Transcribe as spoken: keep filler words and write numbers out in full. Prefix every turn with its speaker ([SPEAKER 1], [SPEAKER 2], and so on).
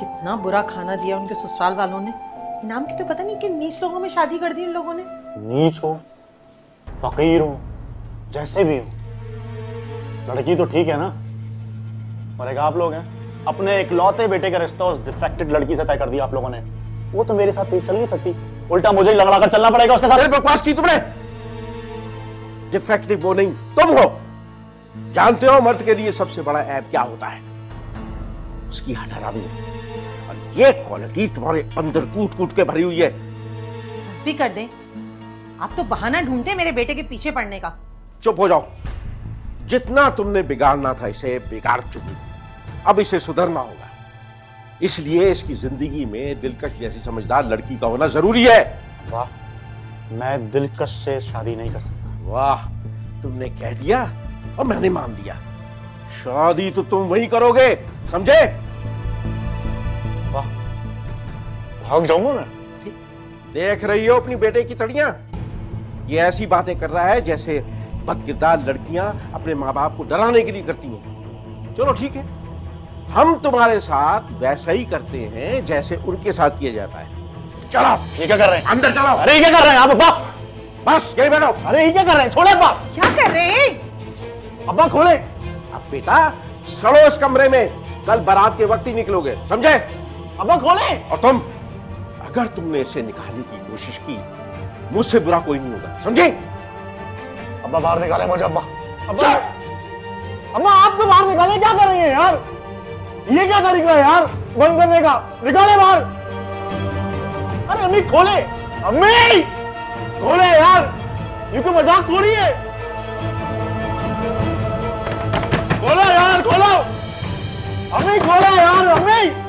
[SPEAKER 1] कितना बुरा खाना दिया उनके ससुराल वालों ने। इनाम की तो पता नहीं कि नीच लोगों में शादी कर दी इन लोगों ने।
[SPEAKER 2] नीच हो, फकीर हो, जैसे भी हो, लड़की तो ठीक है ना। और एक आप लोग हैं, अपने इकलौते बेटे का रिश्ता उस डिफेक्टेड लड़की से तय कर दिया आप लोगों ने। वो तो मेरे साथ तेज चल नहीं सकती, उल्टा मुझे ही लंगड़ा कर चलना पड़ेगा उसके साथ।
[SPEAKER 3] बकवास की तुमने। डिफेक्टिव वो नहीं, तुम हो। जानते हो मर्द के लिए सबसे बड़ा ऐब क्या होता है? उसकी हठरामी। और ये क्वालिटी तुम्हारे अंदर कूट कूट के भरी हुई है।
[SPEAKER 1] बस भी कर दें, आप तो बहाना ढूंढते मेरे बेटे के पीछे पड़ने का।
[SPEAKER 3] चुप हो जाओ। जितना तुमने बिगाड़ना था इसे बिगाड़ चुकी, अब इसे सुधरना होगा। इसलिए इसकी जिंदगी में दिलकश जैसी समझदार लड़की का होना जरूरी है।
[SPEAKER 2] वाह, मैं दिलकश से शादी नहीं कर सकता।
[SPEAKER 3] वाह, तुमने कह दिया और मैंने मान लिया। शादी तो तुम वही करोगे, समझे?
[SPEAKER 2] वाह, भाग जाऊंगा मैं।
[SPEAKER 3] देख रही हो अपनी बेटे की तड़ियां? ये ऐसी बातें कर रहा है जैसे बदकिरदार लड़कियां अपने माँ बाप को डराने के लिए करती हैं। चलो ठीक है, हम तुम्हारे साथ वैसा ही करते हैं जैसे उनके साथ किया जाता है। चलो।
[SPEAKER 2] ये क्या कर रहे हैं?
[SPEAKER 3] अंदर चलो।
[SPEAKER 2] अरे ये क्या कर रहे हैं आप अब्बा?
[SPEAKER 3] बस यही बैठो।
[SPEAKER 2] अरे ये क्या कर रहे हैं? छोड़े अब्बा।
[SPEAKER 1] क्या कर रहे हैं?
[SPEAKER 2] अब्बा खोले।
[SPEAKER 3] अब बेटा सड़ो इस कमरे में, कल बारात के वक्त ही निकलोगे, समझे?
[SPEAKER 2] अब्बा खोले।
[SPEAKER 3] और तुम, अगर तुमने इसे निकालने की कोशिश की, मुझसे बुरा कोई नहीं होगा, समझे?
[SPEAKER 2] अब्बा बाहर निकाले मुझे। अब्बा अब्बा अम्मा आप तो बाहर निकाले, क्या कर रही हैं यार? ये क्या तरीका है यार बंद करने का? निकाले बाहर। अरे अम्मी खोले, अम्मी खोले यार, ये तो मजाक थोड़ी है। खोलो यार, खोलो अम्मी, खोलो यार अम्मी।